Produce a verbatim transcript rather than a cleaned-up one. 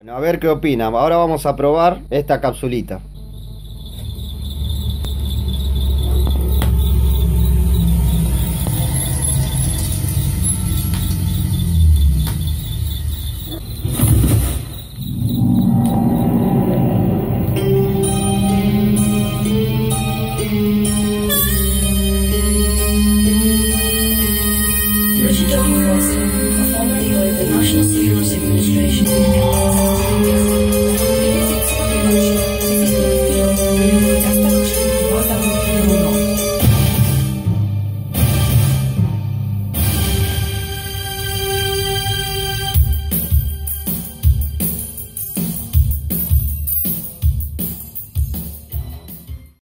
A ver qué opinan. Ahora vamos a probar esta capsulita. Richard W. Watson, a former leader of the National Security Administration.